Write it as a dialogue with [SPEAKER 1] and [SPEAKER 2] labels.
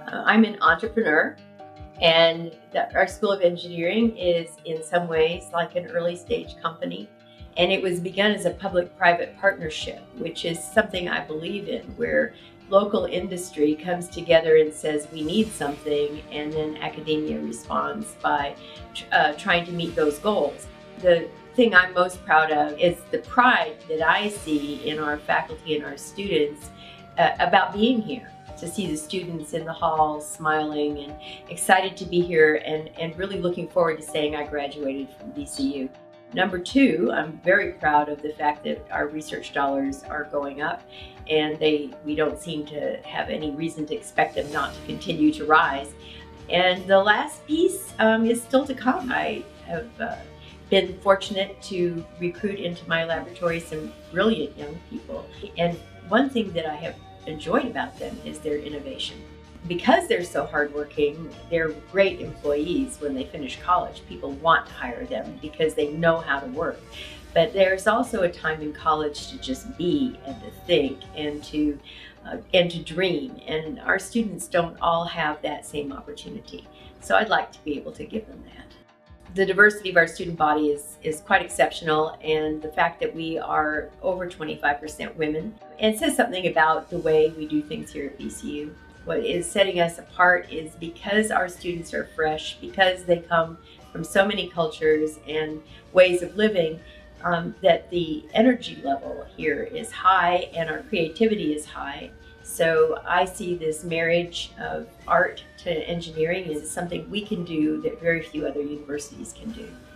[SPEAKER 1] I'm an entrepreneur, and our School of Engineering is in some ways like an early stage company. And it was begun as a public-private partnership, which is something I believe in, where local industry comes together and says we need something, and then academia responds by trying to meet those goals. The thing I'm most proud of is the pride that I see in our faculty and our students about being here, to see the students in the hall smiling and excited to be here and really looking forward to saying I graduated from VCU. Number two, I'm very proud of the fact that our research dollars are going up, and we don't seem to have any reason to expect them not to continue to rise. And the last piece is still to come. I have been fortunate to recruit into my laboratory some brilliant young people, and one thing that I have enjoyed about them is their innovation. Because they're so hardworking, they're great employees when they finish college. People want to hire them because they know how to work. But there's also a time in college to just be and to think and to dream. And our students don't all have that same opportunity. So I'd like to be able to give them that. The diversity of our student body is quite exceptional, and the fact that we are over 25% women, and it says something about the way we do things here at VCU. What is setting us apart is because our students are fresh, because they come from so many cultures and ways of living, that the energy level here is high and our creativity is high. So I see this marriage of art to engineering as something we can do that very few other universities can do.